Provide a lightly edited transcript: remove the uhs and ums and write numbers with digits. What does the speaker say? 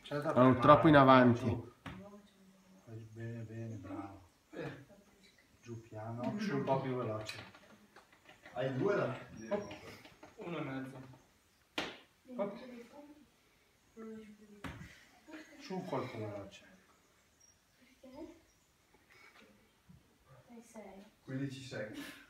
troppo in avanti. Bene, bene, bravo. Giù piano, su un po' più veloce. Hai due da? Uno e mezzo. Su un colpo veloce. 15 secchi.